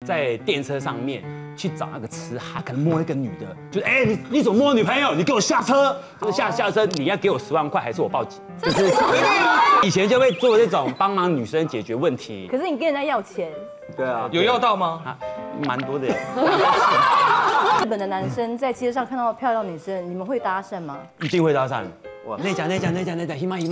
在电车上面去找那个痴汉，可能摸一个女的，就是你怎么摸女朋友？你给我下车，就是下车你要给我10万块，还是我报警？就是以前就会做这种帮忙女生解决问题。 可是你跟人家要钱， 对啊， 有要到吗？ 啊，蛮多的。 日本的男生在街上看到漂亮女生，你们会搭讪吗？ 一定会搭讪。哇，那家，ひま。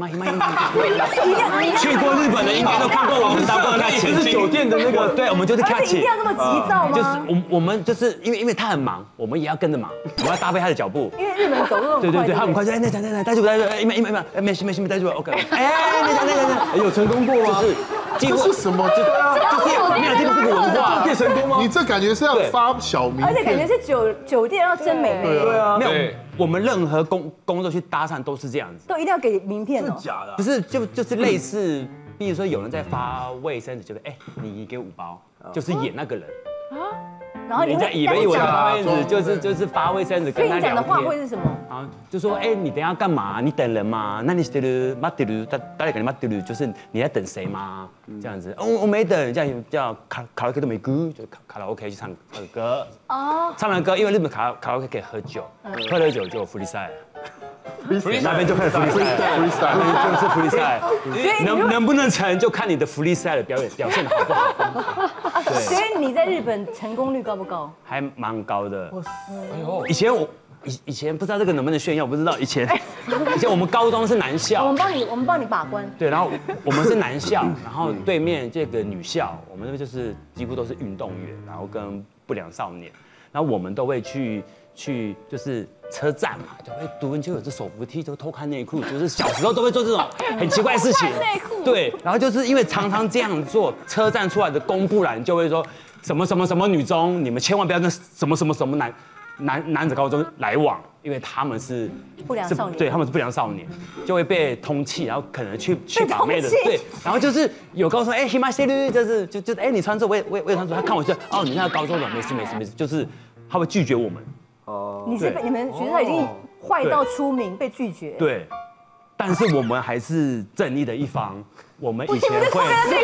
去过日本的应该都看过我们搭过那前进酒店的那个，对，我们就是 catch。 而且一定要这么急躁吗？ 就是我们就是因为他很忙，我们也要跟着忙，我们要搭配他的脚步。 因为日本走路很快。 对，他很快就那家，带住，没事，带住 ，OK。那有成功过吗？就是， 这是什么？ 就是没有这个文化，可以成功吗？ 你这感觉是要发小名片， 而且感觉是酒店要真美眉。 对啊， 没有，我们任何工作去搭讪都是这样子， 都一定要给名片哦。 假的？ 不是就是类似，比如说有人在发卫生纸，就是你给5包，就是演那个人。 然后人家以为我发卫生纸就是发卫生纸跟他聊天。 所以你讲的话会是什么？ 啊，就说你等一下干嘛？你等人吗？那你待在给你待就是你在等谁吗？这样子，我没等，这样叫卡拉 OK 都没歌，就卡拉 OK 去唱歌。哦。唱了歌，因为日本卡拉 OK 可以喝酒，喝了酒就有福利赛。那边就开始福利赛，那边就是福利赛，能不能成就看你的福利赛的表现好不好。对， 所以你在日本成功率高不高？ 还蛮高的。以前不知道这个能不能炫耀，不知道以前我们高中是男校， 我们帮你把关。 对，然后我们是男校，然后对面这个女校，我们那边就是几乎都是运动员，然后跟不良少年，然后我们都会去就是车站嘛，就会读文就有这手扶梯，就偷看内裤，就是小时候都会做这种很奇怪的事情。对，然后就是因为常常这样做，车站出来的公布栏就会说什么女中，你们千万不要跟什么男子高中来往，因为他们是不良少年， 对，他们是不良少年，就会被通缉，然后可能去把妹的，对，然后就是有高中ひませる，就是你穿这我也穿这，他看我说你那个高中的没事，就是他会拒绝我们。哦， 你们学校已经坏到出名，被拒绝。 对，但是我们还是正义的一方。我们以前会，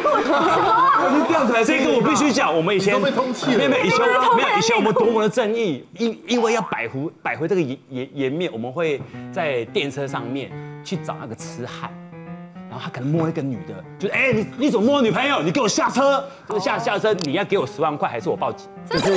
这个我必须讲，我们以前都被通缉了。 没有，以前我们多么的正义，因为要摆回这个颜面，我们会在电车上面去找那个痴汉。然后他可能摸一个女的，就是你怎么摸女朋友？你给我下车，就是下车你要给我10万块，还是我报警？就是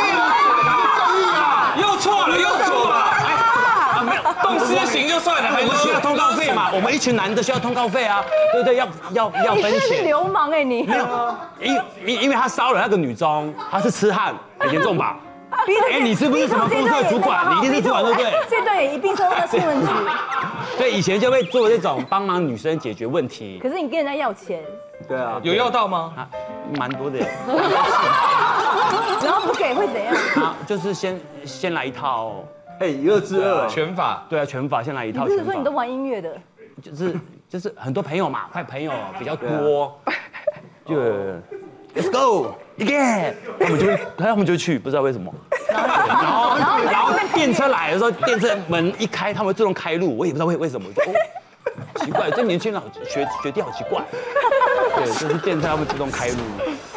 又错了。没有动私刑就算了，还需要通告费嘛？我们一群男的需要通告费啊，对不对？要分钱。 你真的是流氓你。 没有，因为他骚扰那个女中，他是痴汉，很严重吧？你是不是什么公司的主管？你一定是主管，对不对？ 这段也一并收到新闻局。 对，以前就会做这种帮忙女生解决问题。 可是你跟人家要钱。 对啊， 有要到吗？ 啊，蛮多的。 然后不给会怎样？ 啊，就是先来一套。 以2制2， 拳法。 对啊，拳法先来一套。 你不是说你都玩音乐的？ 就是很多朋友嘛，快朋友比较多，就 Let's go again， 他们就去，不知道为什么。然后电车来的时候，电车门一开，他们会自动开路，我也不知道为什么，奇怪，这年轻人学弟好奇怪。对，就是电车他们自动开路。